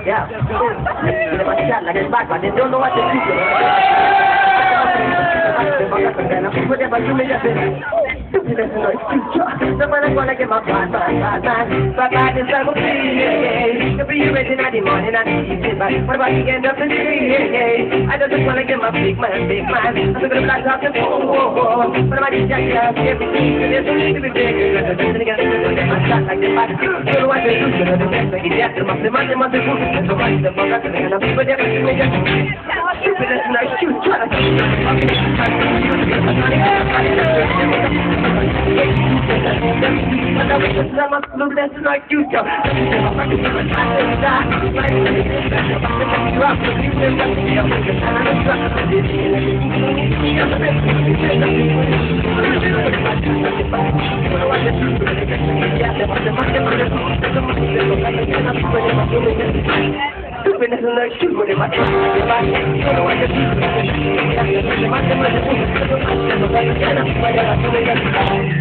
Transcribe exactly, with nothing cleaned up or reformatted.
Yeah. They never shot like it's back, but they don't know what to do. Whatever you may have been. Stupidness is not future. Somebody gonna get my bad, bad, bad, bad. But bad is like a free. If you ready in the morning, I need it. But what about you end up in the street? I just wanna get my big man, big man. I'm gonna black out and whoa, whoa, whoa. What about you, Jack? Everything is a little bit big. I'm gonna get my shot like the back. You know what they do? You know the best. Like it's after my money, money, money. So much the fuck out of it. And I'm super different. Stupidness is not future. That's like you, Joe. Stupidness is like you, but if I try to buy it, I don't want to do it.